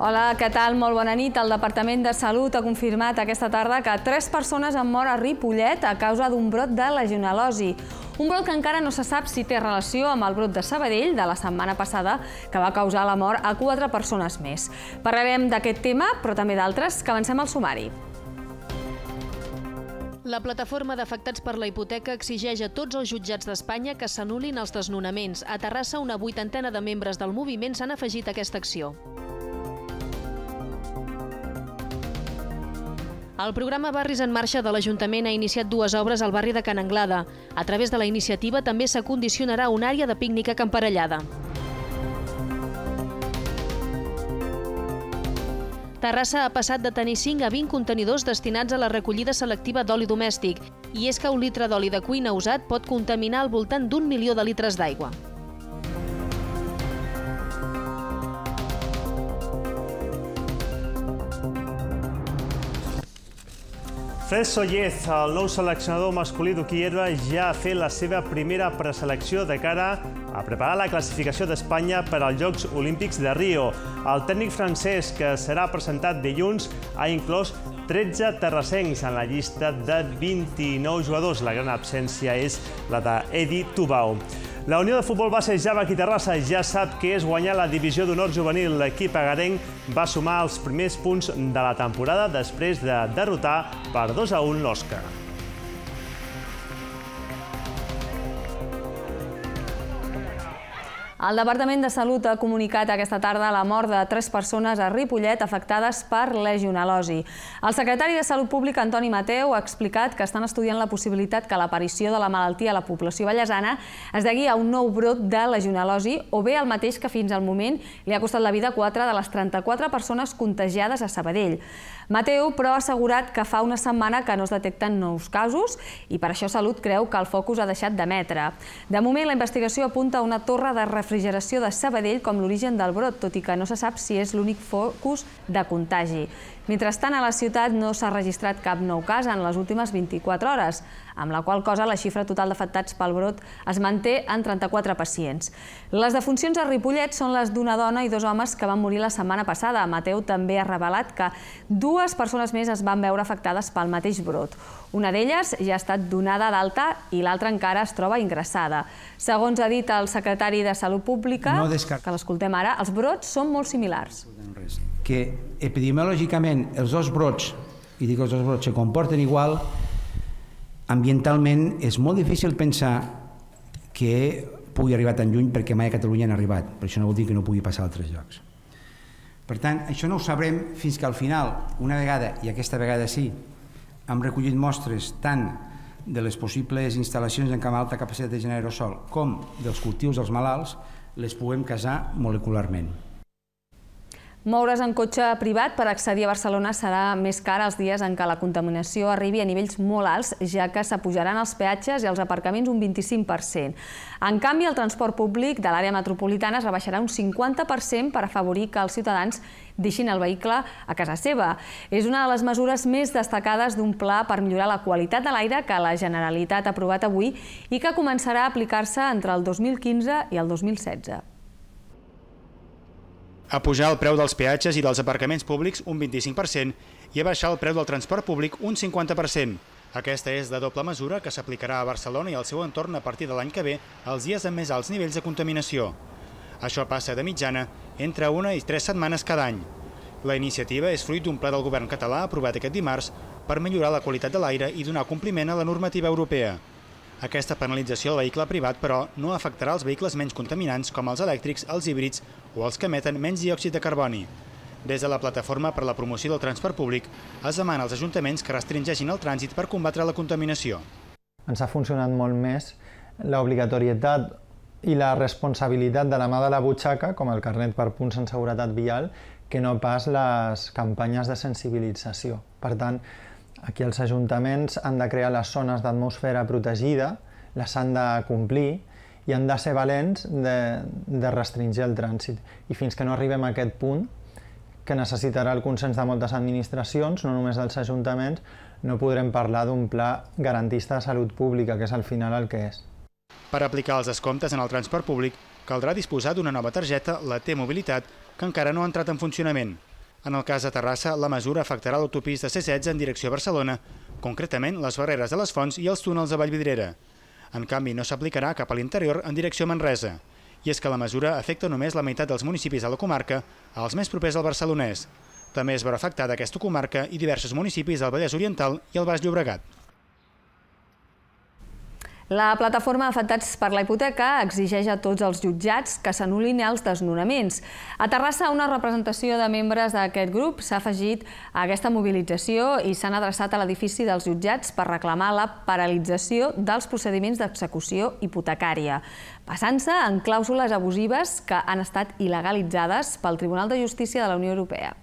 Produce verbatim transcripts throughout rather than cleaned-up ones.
Hola, què tal? Molt bona nit. El Departament de Salut ha confirmat aquesta tarda que tres persones han mort a Ripollet a causa d'un brot de legionel·losi. Un brot que encara no se sap si té relació amb el brot de Sabadell de la setmana passada, que va causar la mort a quatre persones més. Parlarem d'aquest tema, però també d'altres, que avancem al sumari. La plataforma d'afectats per la hipoteca exigeix a tots els jutjats d'Espanya que s'anul·lin els desnonaments. A Terrassa, una vuitantena de membres del moviment s'han afegit a aquesta acció. El programa Barris en Marxa de l'Ajuntament ha iniciat dues obres al barri de Can Anglada. A través de la iniciativa també s'acondicionarà una àrea de pícnic acamparellada. Terrassa ha passat de tenir cinc a vint contenidors destinats a la recollida selectiva d'oli domèstic, i és que un litre d'oli de cuina usat pot contaminar al voltant d'un milió de litres d'aigua. Fred Sollez, el nou seleccionador masculí d'hoquei herba, ja ha fet la seva primera preselecció de cara a preparar la classificació d'Espanya per als Jocs Olímpics de Rio. El tècnic francès, que serà presentat dilluns, ha inclòs tretze terrassencs en la llista de vint-i-nou jugadors. La gran absència és la d'Edi Tubau. La Unió de Futbol Base Javac i Terrassa ja sap què és guanyar la divisió d'honor juvenil. L'equip agarenc va sumar els primers punts de la temporada després de derrotar per dos a un l'Osca. El Departament de Salut ha comunicat aquesta tarda la mort de tres persones a Ripollet afectades per legionel·losi. El secretari de Salut Pública, Antoni Mateu, ha explicat que estan estudiant la possibilitat que l'aparició de la malaltia a la població vallesana es degui a un nou brot de legionel·losi o bé el mateix que fins al moment li ha costat la vida a quatre de les trenta-quatre persones contagiades a Sabadell. Mateu, però, ha assegurat que fa una setmana que no es detecten nous casos i per això Salut creu que el focus ha deixat d'emetre. De moment, la investigació apunta a una torre de refrigeració de Sabadell com l'origen del brot, tot i que no se sap si és l'únic focus de contagi. Mentrestant, a la ciutat no s'ha registrat cap nou cas en les últimes vint-i-quatre hores, amb la qual cosa la xifra total d'afectats pel brot es manté en trenta-quatre pacients. Les defuncions a Ripollet són les d'una dona i dos homes que van morir la setmana passada. Mateu també ha revelat que dues persones més es van veure afectades pel mateix brot. Una d'elles ja ha estat donada d'alta i l'altra encara es troba ingressada. Segons ha dit el secretari de Salut Pública, que l'escoltem ara, els brots són molt similars. Que epidemiològicament els dos brots, i dic els dos brots, se comporten igual, ambientalment és molt difícil pensar que pugui arribar tan lluny perquè mai a Catalunya han arribat, però això no vol dir que no pugui passar a altres llocs. Per tant, això no ho sabrem fins que al final, una vegada, i aquesta vegada sí, hem recollit mostres tant de les possibles instal·lacions en alta capacitat de generar aerosol com dels cultius dels malalts, les puguem casar molecularment. Moure's en cotxe privat per accedir a Barcelona serà més car els dies en què la contaminació arribi a nivells molt alts, ja que s'apujaran els peatges i els aparcaments un vint-i-cinc per cent. En canvi, el transport públic de l'àrea metropolitana es rebaixarà un cinquanta per cent per afavorir que els ciutadans deixin el vehicle a casa seva. És una de les mesures més destacades d'un pla per millorar la qualitat de l'aire que la Generalitat ha aprovat avui i que començarà a aplicar-se entre el dos mil quinze i el dos mil setze. A pujar el preu dels peatges i dels aparcaments públics un vint-i-cinc per cent i a baixar el preu del transport públic un cinquanta per cent. Aquesta és de doble mesura que s'aplicarà a Barcelona i al seu entorn a partir de l'any que ve, els dies amb més alts nivells de contaminació. Això passa de mitjana entre una i tres setmanes cada any. La iniciativa és fruit d'un pla del govern català aprovat aquest dimarts per millorar la qualitat de l'aire i donar compliment a la normativa europea. Aquesta penalització del vehicle privat, però, no afectarà els vehicles menys contaminants com els elèctrics, els híbrids o els que emeten menys diòxid de carboni. Des de la Plataforma per la Promoció del Transport Públic es demana als ajuntaments que restringeixin el trànsit per combatre la contaminació. Ens ha funcionat molt més l'obligatorietat i la responsabilitat de la mà de la butxaca, com el carnet per punts en seguretat vial, que no pas les campanyes de sensibilització. Per tant, aquí els ajuntaments han de crear les zones d'atmosfera protegida, les han de complir i han de ser valents de, de restringir el trànsit. I fins que no arribem a aquest punt, que necessitarà el consens de moltes administracions, no només dels ajuntaments, no podrem parlar d'un pla garantista de salut pública, que és al final el que és. Per aplicar els descomptes en el transport públic, caldrà disposar d'una nova targeta, la T-Mobilitat, que encara no ha entrat en funcionament. En el cas de Terrassa, la mesura afectarà l'autopista C setze en direcció a Barcelona, concretament les barreres de les Fonts i els túnels de Vallvidrera. En canvi, no s'aplicarà cap a l'interior en direcció a Manresa. I és que la mesura afecta només la meitat dels municipis de la comarca, els més propers al barcelonès. També es veurà afectada aquesta comarca i diversos municipis del Vallès Oriental i el Baix Llobregat. La plataforma d'afectats per la hipoteca exigeix a tots els jutjats que s'anul·lin els desnonaments. A Terrassa, una representació de membres d'aquest grup s'ha afegit a aquesta mobilització i s'han adreçat a l'edifici dels jutjats per reclamar la paralització dels procediments d'execució hipotecària, basant-se en clàusules abusives que han estat il·legalitzades pel Tribunal de Justícia de la Unió Europea.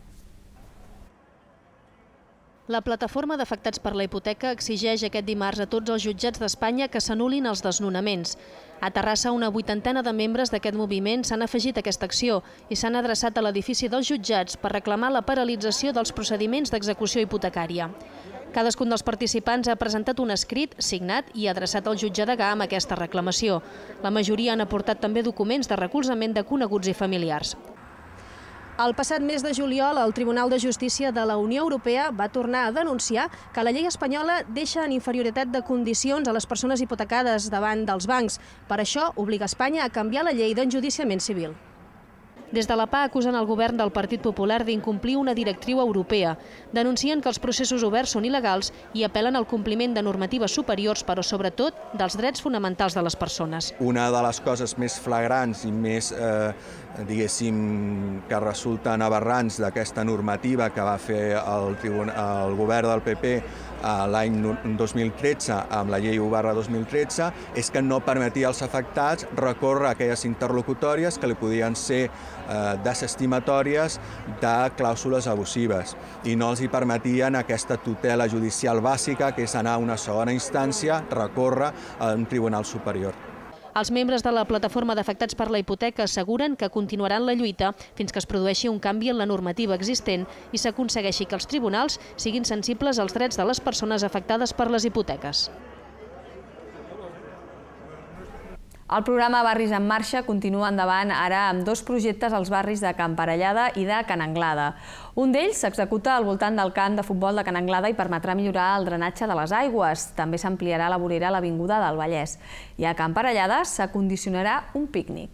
La plataforma d'afectats per la hipoteca exigeix aquest dimarts a tots els jutjats d'Espanya que s'anul·lin els desnonaments. A Terrassa, una vuitantena de membres d'aquest moviment s'han afegit a aquesta acció i s'han adreçat a l'edifici dels jutjats per reclamar la paralització dels procediments d'execució hipotecària. Cadascun dels participants ha presentat un escrit, signat i adreçat al jutge degà amb aquesta reclamació. La majoria han aportat també documents de recolzament de coneguts i familiars. El passat mes de juliol, el Tribunal de Justícia de la Unió Europea va tornar a denunciar que la llei espanyola deixa en inferioritat de condicions a les persones hipotecades davant dels bancs. Per això, obliga Espanya a canviar la llei d'enjudiciament civil. Des de la P A acusen el govern del Partit Popular d'incomplir una directriu europea. Denuncien que els processos oberts són il·legals i apel·len al compliment de normatives superiors, però sobretot dels drets fonamentals de les persones. Una de les coses més flagrants i més, eh, diguéssim, que resulten aberrants d'aquesta normativa que va fer el, el govern del P P l'any dos mil tretze amb la llei u barra dos mil tretze és que no permetia als afectats recórrer a aquelles interlocutòries que li podien ser eh, desestimatòries de clàusules abusives i no els hi permetien aquesta tutela judicial bàsica, que és anar a una segona instància, recórrer a un tribunal superior. Els membres de la plataforma d'afectats per la hipoteca asseguren que continuaran la lluita fins que es produeixi un canvi en la normativa existent i s'aconsegueixi que els tribunals siguin sensibles als drets de les persones afectades per les hipoteques. El programa Barris en Marxa continua endavant ara amb dos projectes als barris de Can Parellada i de Can Anglada. Un d'ells s'executa al voltant del camp de futbol de Can Anglada i permetrà millorar el drenatge de les aigües. També s'ampliarà la vorera a l'Avinguda del Vallès. I a Can Parellada s'acondicionarà un pícnic.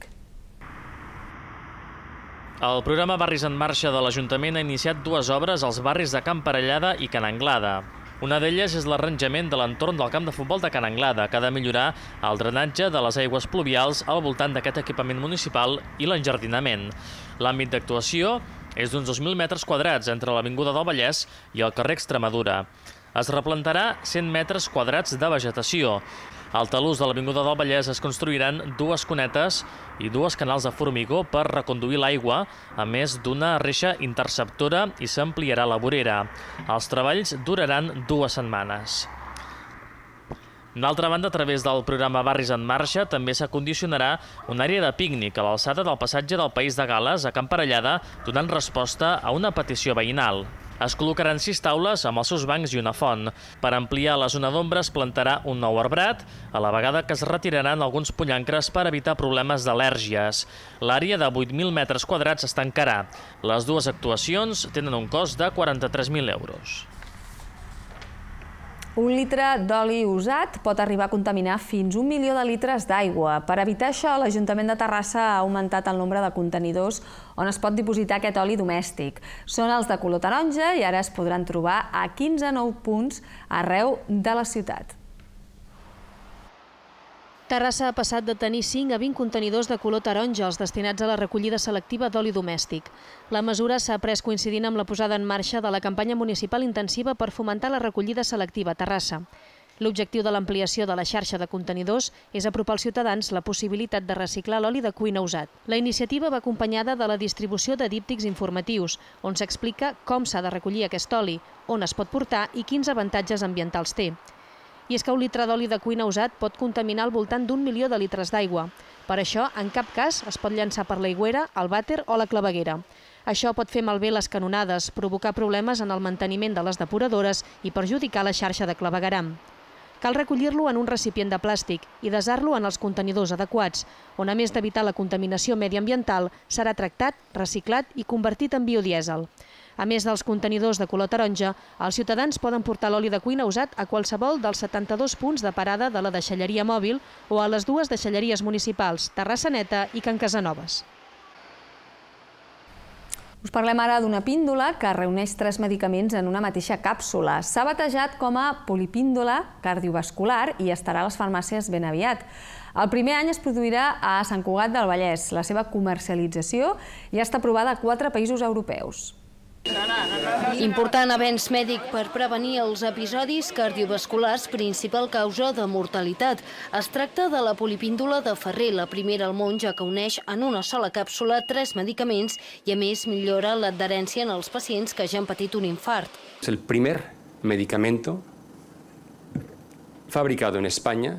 El programa Barris en Marxa de l'Ajuntament ha iniciat dues obres als barris de Can Parellada i Can Anglada. Una d'elles és l'arranjament de l'entorn del camp de futbol de Can Anglada, que ha de millorar el drenatge de les aigües pluvials al voltant d'aquest equipament municipal i l'enjardinament. L'àmbit d'actuació és d'uns dos mil metres quadrats entre l'Avinguda del Vallès i el carrer Extremadura. Es replantarà cent metres quadrats de vegetació. Al talús de l'Avinguda del Vallès es construiran dues cunetes i dues canals de formigó per reconduir l'aigua, a més d'una reixa interceptora, i s'ampliarà la vorera. Els treballs duraran dues setmanes. D'altra banda, a través del programa Barris en Marxa, també s'acondicionarà una àrea de pícnic a l'alçada del passatge del País de Gales a Can Parellada, donant resposta a una petició veïnal. Es col·locaran sis taules amb els seus bancs i una font. Per ampliar la zona d'ombra es plantarà un nou arbrat, a la vegada que es retiraran alguns pollancres per evitar problemes d'al·lèrgies. L'àrea de vuit mil metres quadrats es tancarà. Les dues actuacions tenen un cost de quaranta-tres mil euros. Un litre d'oli usat pot arribar a contaminar fins un milió de litres d'aigua. Per evitar això, l'Ajuntament de Terrassa ha augmentat el nombre de contenidors on es pot dipositar aquest oli domèstic. Són els de color taronja i ara es podran trobar a quinze nous punts arreu de la ciutat. Terrassa ha passat de tenir cinc a vint contenidors de color taronja, els destinats a la recollida selectiva d'oli domèstic. La mesura s'ha pres coincidint amb la posada en marxa de la campanya municipal intensiva per fomentar la recollida selectiva a Terrassa. L'objectiu de l'ampliació de la xarxa de contenidors és apropar als ciutadans la possibilitat de reciclar l'oli de cuina usat. La iniciativa va acompanyada de la distribució de díptics informatius, on s'explica com s'ha de recollir aquest oli, on es pot portar i quins avantatges ambientals té. I és que un litre d'oli de cuina usat pot contaminar al voltant d'un milió de litres d'aigua. Per això, en cap cas es pot llançar per l'aigüera, el vàter o la claveguera. Això pot fer malbé les canonades, provocar problemes en el manteniment de les depuradores i perjudicar la xarxa de clavegueram. Cal recollir-lo en un recipient de plàstic i desar-lo en els contenidors adequats, on a més d'evitar la contaminació mediambiental, serà tractat, reciclat i convertit en biodièsel. A més dels contenidors de color taronja, els ciutadans poden portar l'oli de cuina usat a qualsevol dels setanta-dos punts de parada de la deixalleria mòbil o a les dues deixalleries municipals, Terrassa Neta i Can Casanovas. Us parlem ara d'una píndola que reuneix tres medicaments en una mateixa càpsula. S'ha batejat com a polipíndola cardiovascular i estarà a les farmàcies ben aviat. El primer any es produirà a Sant Cugat del Vallès. La seva comercialització ja està aprovada a quatre països europeus. Important avenç mèdic per prevenir els episodis cardiovasculars, principal causa de mortalitat. Es tracta de la polipíndola de Ferrer, la primera al món, ja que uneix en una sola càpsula tres medicaments i a més millora l'adherència en els pacients que ja han patit un infart. Es el primer medicamento fabricado en España,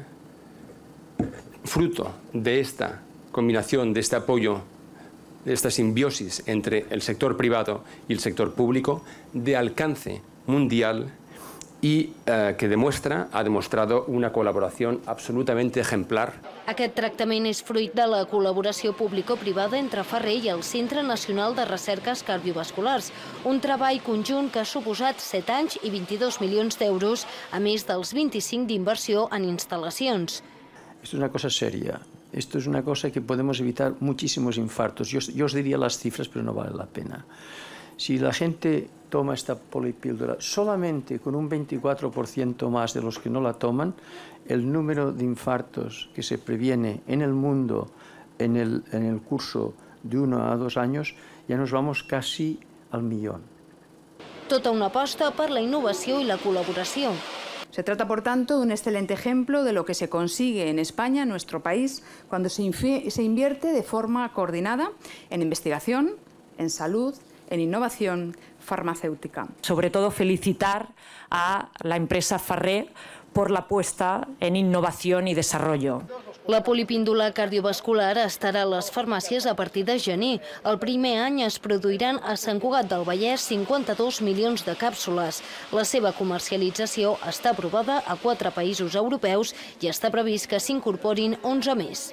fruto de esta combinación, de este apoyo, de esta simbiosis entre el sector privado y el sector público, de alcance mundial y eh, que demuestra, ha demostrado una colaboración absolutamente ejemplar. Aquest tractament és fruit de la col·laboració público-privada entre Ferrer i el Centre Nacional de Recerques Cardiovasculars, un treball conjunt que ha suposat set anys i vint-i-dos milions d'euros, a més dels vint-i-cinc d'inversió en instal·lacions. Esto es una cosa seria. Esto es una cosa que podemos evitar muchísimos infartos. Yo, yo os diría las cifras, pero no vale la pena. Si la gente toma esta polipíldora solamente con un veinticuatro por ciento más de los que no la toman, el número de infartos que se previene en el mundo en el, en el curso de uno a dos años, ya nos vamos casi al millón. Tota una aposta per la innovació i la col·laboració. Se trata, por tanto, de un excelente ejemplo de lo que se consigue en España, en nuestro país, cuando se invierte de forma coordinada en investigación, en salud, en innovación farmacéutica. Sobre todo felicitar a la empresa Ferrer por la apuesta en innovación y desarrollo. La polipíndola cardiovascular estarà a les farmàcies a partir de gener. El primer any es produiran a Sant Cugat del Vallès cinquanta-dos milions de càpsules. La seva comercialització està aprovada a quatre països europeus i està previst que s'incorporin onze més.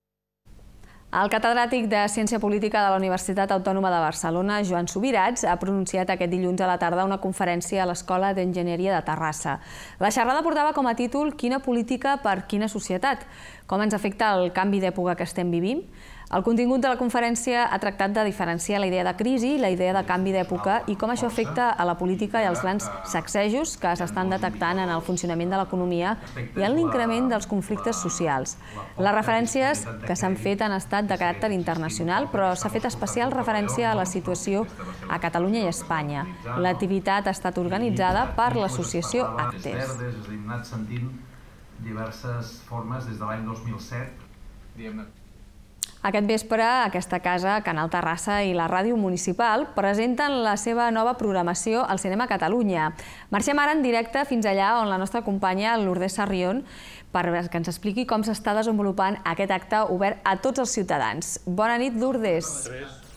El catedràtic de Ciència Política de la Universitat Autònoma de Barcelona, Joan Subirats, ha pronunciat aquest dilluns a la tarda una conferència a l'Escola d'Enginyeria de Terrassa. La xerrada portava com a títol «Quina política per quina societat?». Com ens afecta el canvi d'època que estem vivint? El contingut de la conferència ha tractat de diferenciar la idea de crisi i la idea de canvi d'època i com això afecta a la política i als grans sacsejos que s'estan detectant en el funcionament de l'economia i en l'increment dels conflictes socials. Les referències que s'han fet han estat de caràcter internacional, però s'ha fet especial referència a la situació a Catalunya i Espanya. L'activitat ha estat organitzada per l'associació Actes. Des de anat sentint diverses formes des de l'any dos mil set, diguem-ne. Aquest vespre, aquesta casa, Canal Terrassa i la ràdio municipal presenten la seva nova programació al Cinema Catalunya. Marxem ara en directe fins allà on la nostra companya Lourdes Sarrión per que ens expliqui com s'està desenvolupant aquest acte obert a tots els ciutadans. Bona nit, Lourdes.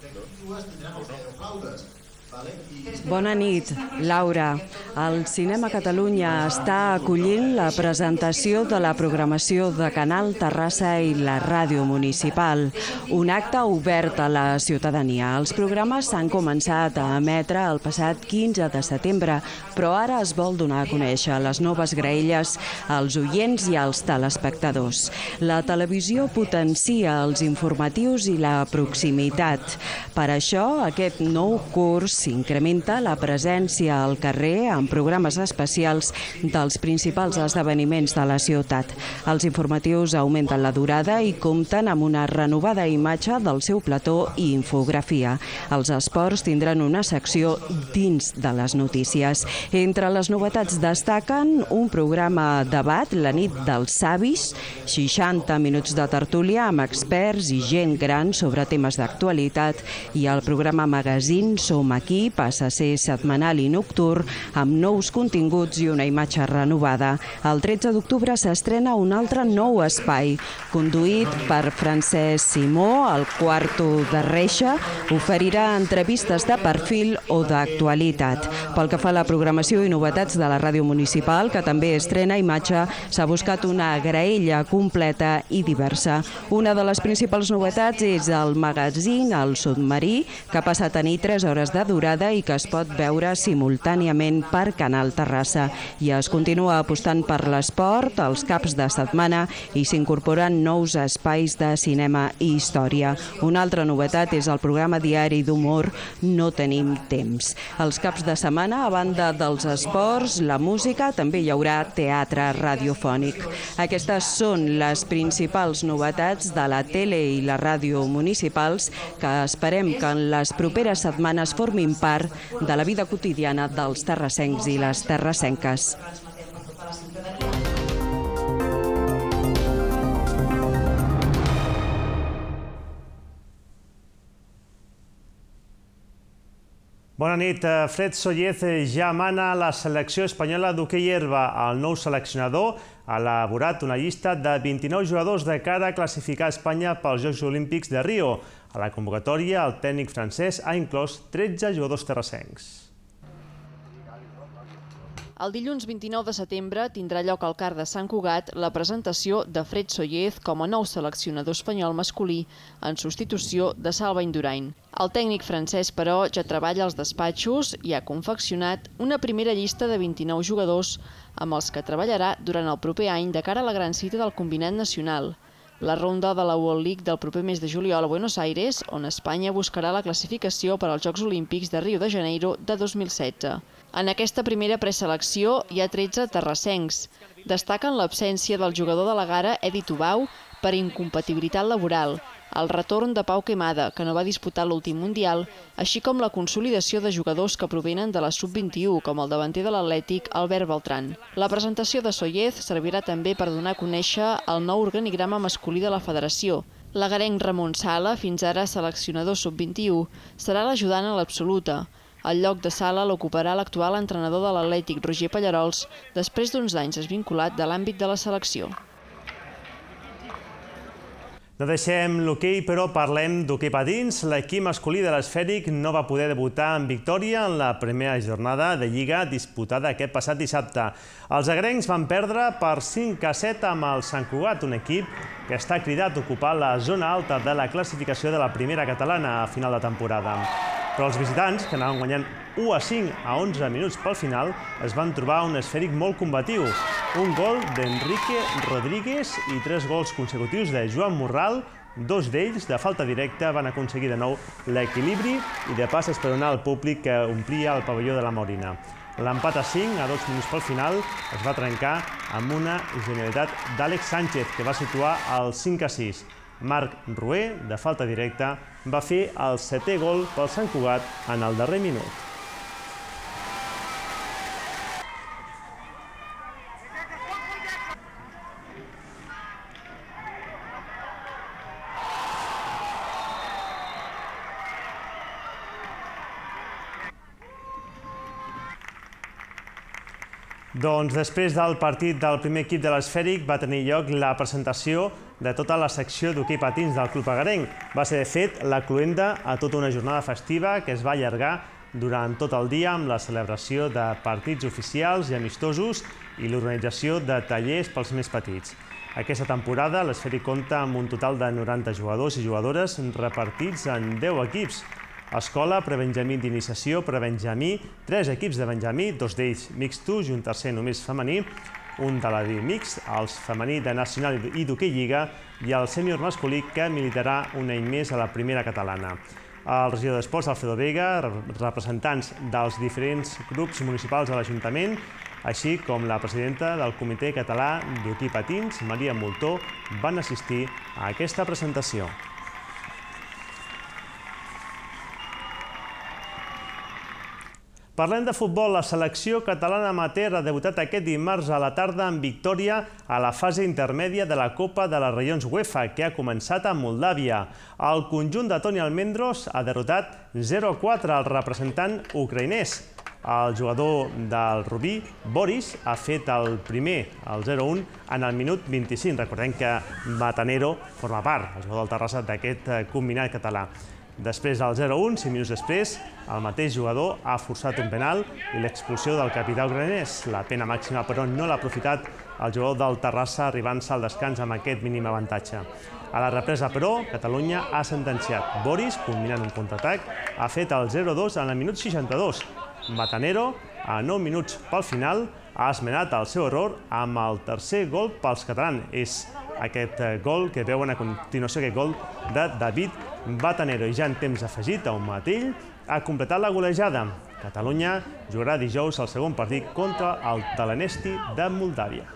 Bona nit, Laura. El Cinema Catalunya està acollint la presentació de la programació de Canal Terrassa i la ràdio municipal, un acte obert a la ciutadania. Els programes s'han començat a emetre el passat quinze de setembre, però ara es vol donar a conèixer les noves graelles als oients i als telespectadors. La televisió potencia els informatius i la proximitat. Per això, aquest nou curs s'incrementa la presència al carrer en programes especials dels principals esdeveniments de la ciutat. Els informatius augmenten la durada i compten amb una renovada imatge del seu plató i infografia. Els esports tindran una secció dins de les notícies. Entre les novetats destaquen un programa debat, la nit dels savis, seixanta minuts de tertúlia amb experts i gent gran sobre temes d'actualitat i el programa magazín Som aquí passa a ser setmanal i nocturn amb nous continguts i una imatge renovada. El tretze d'octubre s'estrena un altre nou espai, conduït per Francesc Simó, el quarto de reixa, oferirà entrevistes de perfil o d'actualitat. Pel que fa a la programació i novetats de la ràdio municipal, que també estrena imatge, s'ha buscat una graella completa i diversa. Una de les principals novetats és el magazín El Submarí, que passa a tenir tres hores de durada i que es pot veure simultàniament per Canal Terrassa. I es continua apostant per l'esport els caps de setmana i s'incorporen nous espais de cinema i història. Una altra novetat és el programa diari d'humor No tenim temps. Els caps de setmana, a banda dels esports, la música, també hi haurà teatre radiofònic. Aquestes són les principals novetats de la tele i la ràdio municipals que esperem que en les properes setmanes formin part de la vida quotidiana dels terrassencs i les terrassenques. Bona nit. Fred Sollez ja mana la selecció espanyola d'hoquei herba. El nou seleccionador ha elaborat una llista de vint-i-nou jugadors de cara a classificar Espanya pels Jocs Olímpics de Rio. A la convocatòria, el tècnic francès ha inclòs tretze jugadors terrassencs. El dilluns vint-i-nou de setembre tindrà lloc al CAR de Sant Cugat la presentació de Fred Sollez com a nou seleccionador espanyol masculí en substitució de Salva Indurain. El tècnic francès, però, ja treballa als despatxos i ha confeccionat una primera llista de vint-i-nou jugadors amb els que treballarà durant el proper any de cara a la gran cita del combinat nacional, la ronda de la World League del proper mes de juliol a Buenos Aires, on Espanya buscarà la classificació per als Jocs Olímpics de Rio de Janeiro de dos mil setze. En aquesta primera preselecció hi ha tretze terrassencs. Destaquen l'absència del jugador de la Gara, Edi Tubau, per incompatibilitat laboral, el retorn de Pau Quemada, que no va disputar l'últim Mundial, així com la consolidació de jugadors que provenen de la sub vint-i-u, com el davanter de l'Atlètic, Albert Beltran. La presentació de Sollez servirà també per donar a conèixer el nou organigrama masculí de la federació. L'agarenc Ramon Sala, fins ara seleccionador sub vint-i-u, serà l'ajudant a l'absoluta. El lloc de Sala l'ocuparà l'actual entrenador de l'Atlètic, Roger Pallarols, després d'uns anys desvinculat de l'àmbit de la selecció. No deixem l'hoquei, però parlem d'hoquei patins. L'equip masculí de l'Esfèric no va poder debutar en victòria en la primera jornada de Lliga disputada aquest passat dissabte. Els agrencs van perdre per cinc a set amb el Sant Cugat, un equip que està cridat a ocupar la zona alta de la classificació de la primera catalana a final de temporada. Però els visitants, que anaven guanyant u a cinc a onze minuts pel final, es van trobar un Esfèric molt combatiu. Un gol d'Enrique Rodríguez i tres gols consecutius de Joan Morral, dos d'ells de falta directa, van aconseguir de nou l'equilibri i de pas esperonar el públic que omplia el pavelló de la Morina. L'empat a cinc a dos minuts pel final es va trencar amb una genialitat d'Àlex Sánchez, que va situar el cinc a sis. Marc Rué, de falta directa, va fer el setè gol pel Sant Cugat en el darrer minut. Doncs després del partit del primer equip de l'Esfèric va tenir lloc la presentació de tota la secció d'hoquei patins del Club Agarenc. Va ser, de fet, la cloenda a tota una jornada festiva que es va allargar durant tot el dia amb la celebració de partits oficials i amistosos i l'organització de tallers pels més petits. Aquesta temporada l'Esfèric compta amb un total de noranta jugadors i jugadores repartits en deu equips. Escola, prebenjamí d'iniciació, prebenjamí, tres equips de benjamí, dos d'ells mixtos i un tercer només femení, un de la D mix, el femení de Nacional i d'Hoquei Lliga i el sènior masculí que militarà un any més a la primera catalana. El regidor d'Esports, Alfredo Vega, representants dels diferents grups municipals de l'Ajuntament, així com la presidenta del Comitè Català d'Hoquei Patins, Maria Moltó, van assistir a aquesta presentació. Parlem de futbol. La selecció catalana amateur ha debutat aquest dimarts a la tarda en victòria a la fase intermèdia de la Copa de les Regions UEFA, que ha començat a Moldàvia. El conjunt de Toni Almendros ha derrotat zero a quatre al representant ucraïnès. El jugador del Rubí, Boris, ha fet el primer, el zero a un, en el minut vint-i-cinc. Recordem que Batanero forma part, el jugador del Terrassa, d'aquest combinat català. Després del zero a un, cinc minuts després, el mateix jugador ha forçat un penal i l'expulsió del capità ucraïnès. La pena màxima, però, no l'ha aprofitat el jugador del Terrassa arribant-se al descans amb aquest mínim avantatge. A la represa, però, Catalunya ha sentenciat. Boris, combinant un contraatac, ha fet el zero dos en el minut seixanta-dos. Matanero, a nou minuts pel final, ha esmenat el seu error amb el tercer gol pels catalans. És aquest gol que veuen a continuació, aquest gol de David Matanero. I ja en temps afegit, a un matell, ha completat la golejada. Catalunya jugarà dijous el segon partit contra el Telenesti de Moldàvia.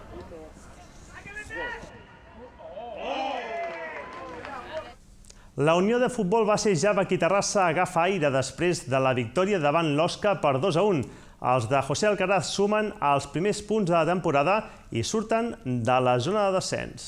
La Unió de Futbol Base Javac i Terrassa agafa aire després de la victòria davant l'Osca per dos a un. Els de José Alcaraz sumen els primers punts de la temporada i surten de la zona de descens.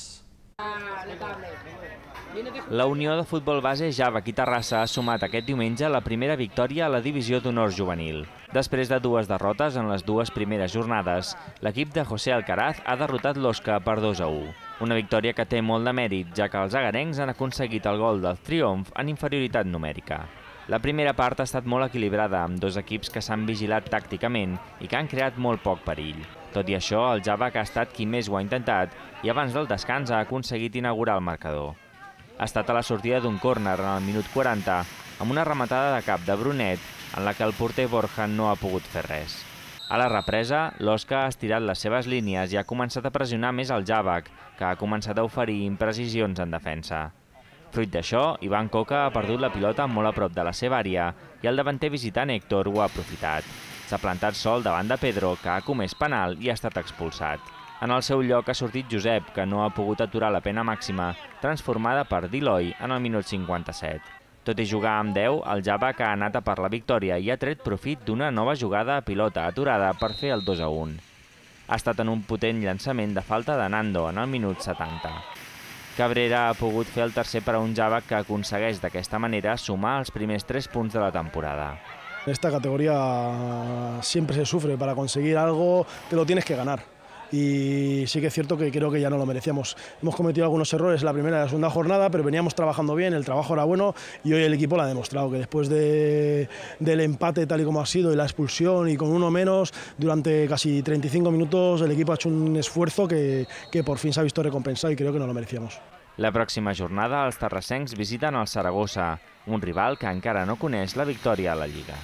La Unió de Futbol Base Javac i Terrassa ha sumat aquest diumenge la primera victòria a la divisió d'honor juvenil. Després de dues derrotes en les dues primeres jornades, l'equip de José Alcaraz ha derrotat l'Osca per dos a u. Una victòria que té molt de mèrit, ja que els agarencs han aconseguit el gol del triomf en inferioritat numèrica. La primera part ha estat molt equilibrada, amb dos equips que s'han vigilat tàcticament i que han creat molt poc perill. Tot i això, el Javac ha estat qui més ho ha intentat i abans del descans ha aconseguit inaugurar el marcador. Ha estat a la sortida d'un córner en el minut quaranta, amb una rematada de cap de Brunet, en la que el porter Borja no ha pogut fer res. A la represa, l'Osca ha estirat les seves línies i ha començat a pressionar més el Javac, que ha començat a oferir imprecisions en defensa. Fruit d'això, Ivan Coca ha perdut la pilota molt a prop de la seva àrea i el davanter visitant Héctor ho ha aprofitat. S'ha plantat sol davant de Pedro, que ha comès penal i ha estat expulsat. En el seu lloc ha sortit Josep, que no ha pogut aturar la pena màxima, transformada per Diloy en el minut cinquanta-set. Tot i jugar amb deu, el Javac ha anat a per la victòria i ha tret profit d'una nova jugada a pilota aturada per fer el dos a un. Ha estat en un potent llançament de falta de Nando en el minut setanta. Cabrera ha pogut fer el tercer per a un Javac que aconsegueix d'aquesta manera sumar els primers tres punts de la temporada. En esta categoría siempre se sufre, para conseguir algo te lo tienes que ganar. Y sí que es cierto que creo que ya no lo merecíamos. Hemos cometido algunos errores en la primera y la segunda jornada, pero veníamos trabajando bien, el trabajo era bueno y hoy el equipo lo ha demostrado, que después de, del empate tal y como ha sido y la expulsión y con uno menos, durante casi treinta y cinco minutos el equipo ha hecho un esfuerzo que, que por fin se ha visto recompensado y creo que no lo merecíamos. La pròxima jornada els terrassencs visiten el Saragossa, un rival que encara no coneix la victòria a la Lliga.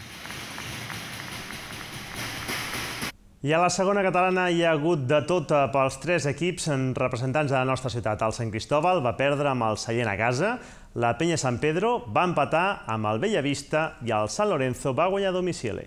I a la segona catalana hi ha hagut de tot pels tres equips representants de la nostra ciutat. El Sant Cristóbal va perdre amb el Sallent a casa, la Penya Sant Pedro va empatar amb el Bellavista i el Sant Lorenzo va guanyar a domicili.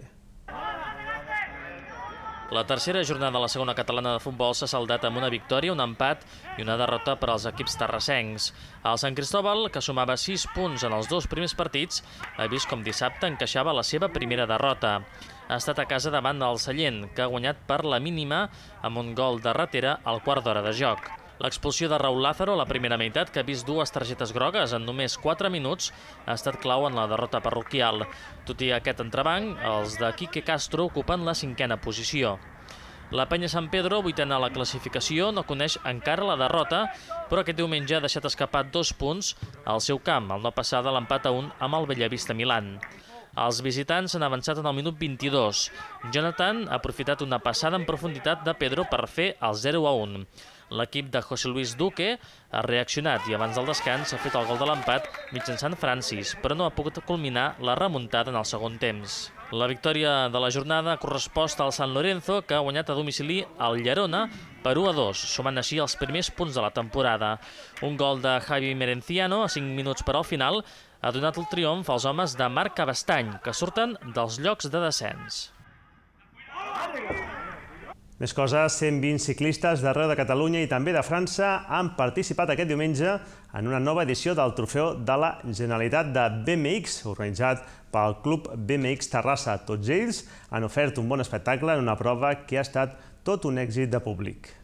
La tercera jornada de la segona catalana de futbol s'ha saldat amb una victòria, un empat i una derrota per als equips terrassencs. El Sant Cristóbal, que sumava sis punts en els dos primers partits, ha vist com dissabte encaixava la seva primera derrota. Ha estat a casa davant del Sallent, que ha guanyat per la mínima amb un gol de ratera al quart d'hora de joc. L'expulsió de Raúl Lázaro a la primera meitat, que ha vist dues targetes grogues en només quatre minuts, ha estat clau en la derrota parroquial. Tot i aquest entrebanc, els de Quique Castro ocupen la cinquena posició. La Penya Sant Pedro, vuitena a la classificació, no coneix encara la derrota, però aquest diumenge ha deixat escapar dos punts al seu camp, al no passar de l'empat a un amb el Bellavista Milan. Els visitants han avançat en el minut vint-i-dos. Jonathan ha aprofitat una passada en profunditat de Pedro per fer el zero a un. L'equip de José Luis Duque ha reaccionat i abans del descans ha fet el gol de l'empat mitjançant Francis, però no ha pogut culminar la remuntada en el segon temps. La victòria de la jornada ha correspost al San Lorenzo, que ha guanyat a domicili al Llerona per u a dos, sumant així els primers punts de la temporada. Un gol de Javi Merenciano a cinc minuts per al final ha donat el triomf als homes de Marc Cabestany, que surten dels llocs de descens. Més coses, cent vint ciclistes d'arreu de Catalunya i també de França han participat aquest diumenge en una nova edició del Trofeu de la Generalitat de B M X, organitzat pel Club B M X Terrassa. Tots ells han ofert un bon espectacle en una prova que ha estat tot un èxit de públic.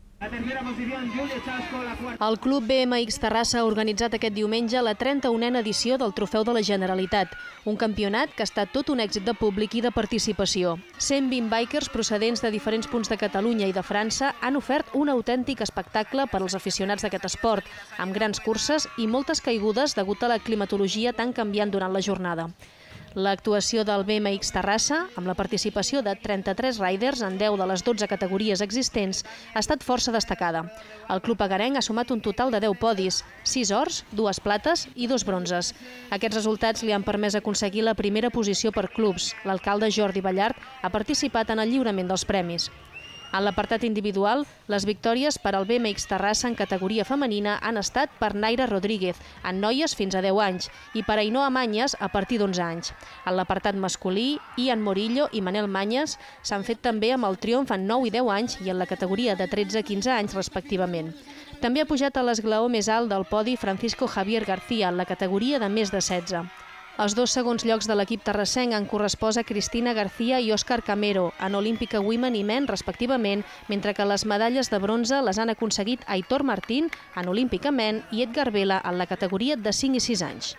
El Club B M X Terrassa ha organitzat aquest diumenge la trenta-unena edició del Trofeu de la Generalitat, un campionat que ha estat tot un èxit de públic i de participació. cent vint bikers procedents de diferents punts de Catalunya i de França han ofert un autèntic espectacle per als aficionats d'aquest esport, amb grans curses i moltes caigudes degut a la climatologia tan canviant durant la jornada. L'actuació del B M X Terrassa, amb la participació de trenta-tres riders en deu de les dotze categories existents, ha estat força destacada. El club agarenc ha sumat un total de deu podis, sis ors, dues plates i dos bronzes. Aquests resultats li han permès aconseguir la primera posició per clubs. L'alcalde Jordi Ballart ha participat en el lliurament dels premis. En l'apartat individual, les victòries per al B M X Terrassa en categoria femenina han estat per Naira Rodríguez, en noies fins a deu anys, i per Ainhoa Manyes a partir d'onze anys. En l'apartat masculí, Ian Morillo i Manel Manyes s'han fet també amb el triomf en nou i deu anys i en la categoria de tretze a quinze anys respectivament. També ha pujat a l'esglaó més alt del podi Francisco Javier García en la categoria de més de setze. Els dos segons llocs de l'equip terrassenc han correspost a Cristina García i Òscar Camero, en Olímpica Women i Men, respectivament, mentre que les medalles de bronze les han aconseguit Aitor Martín, en Olímpica Men, i Edgar Vela, en la categoria de cinc i sis anys.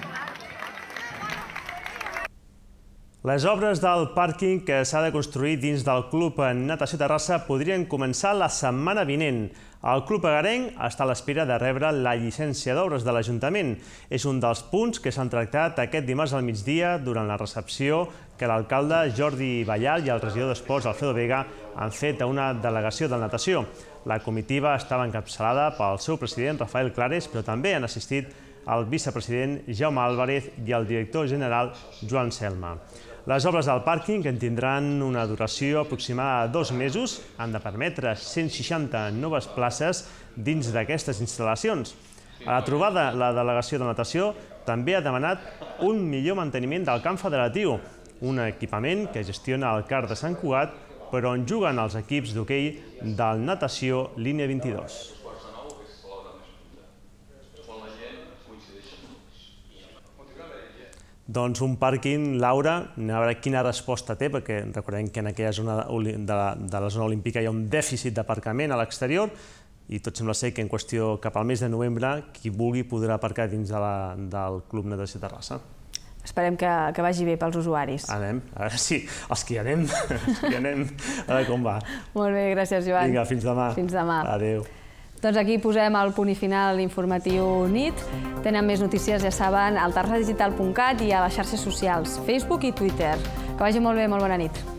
Les obres del pàrquing que s'ha de construir dins del Club Natació Terrassa podrien començar la setmana vinent. El Club agarenc està a l'espera de rebre la llicència d'obres de l'Ajuntament. És un dels punts que s'han tractat aquest dimarts al migdia durant la recepció que l'alcalde Jordi Ballart i el regidor d'Esports, Alfredo Vega, han fet a una delegació de natació. La comitiva estava encapçalada pel seu president, Rafael Clares, però també han assistit el vicepresident Jaume Álvarez i el director general Joan Selma. Les obres del pàrquing, que en tindran una duració aproximada de dos mesos, han de permetre cent seixanta noves places dins d'aquestes instal·lacions. A la trobada, la delegació de natació també ha demanat un millor manteniment del camp federatiu, un equipament que gestiona el C A R de Sant Cugat, però on juguen els equips d'hoquei del Natació Línia vint-i-dos. Doncs un pàrquing, Laura, a veure quina resposta té, perquè recordem que en aquella zona de la zona olímpica hi ha un dèficit d'aparcament a l'exterior i tot sembla ser que en qüestió cap al mes de novembre qui vulgui podrà aparcar dins del Club Natació Terrassa. Esperem que vagi bé pels usuaris. Anem, a veure si els que hi anem, els que hi anem, a veure com va. Molt bé, gràcies Joan. Vinga, fins demà. Fins demà. Adéu. Doncs aquí posem el punt i final l'informatiu nit. Tenen més notícies, ja saben, al terrassa digital punt cat i a les xarxes socials, Facebook i Twitter. Que vagi molt bé, molt bona nit.